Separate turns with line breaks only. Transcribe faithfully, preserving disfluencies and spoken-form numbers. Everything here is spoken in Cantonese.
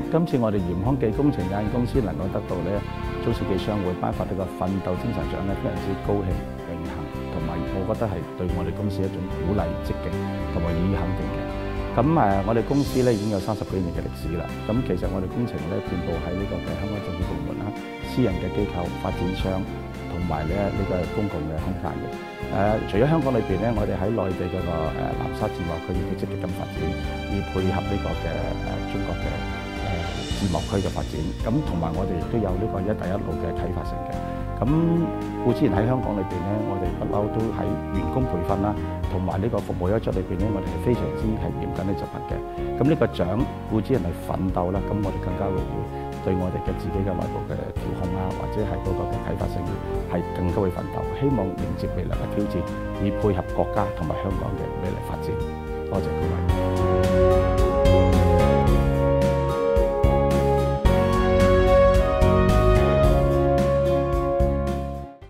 今次我哋鹽康記工程有限公司能夠得到咧中小企商會頒發呢個奮鬥精神獎咧，非常之高興榮幸，同埋我覺得係對我哋公司一種鼓勵、積極同埋予以肯定嘅。咁誒，我哋公司咧已經有三十幾年嘅歷史啦。咁其實我哋工程咧遍佈喺呢個嘅香港政府部門啦、私人嘅機構、發展商同埋咧呢個公共嘅空間嘅。誒，除咗香港裏邊咧，我哋喺內地嗰個誒南沙自貿區亦都積極咁發展，以配合呢個嘅誒中國嘅誒自貿區嘅發展。咁同埋我哋亦都有呢個一帶一路嘅啟發性嘅。咁固之然喺香港裏邊咧，我哋不嬲都喺員工培訓啦，同埋呢個服務優質裏邊咧，我哋係非常之係嚴謹去執行嘅。咁呢個獎固之然係奮鬥啦，咁我哋更加會對我哋嘅自己嘅內部嘅調控啊，或者係嗰個嘅啟發性係更加會奮鬥，希望迎接未來嘅挑戰，以配合國家同埋香港嘅未來發展。多謝各位。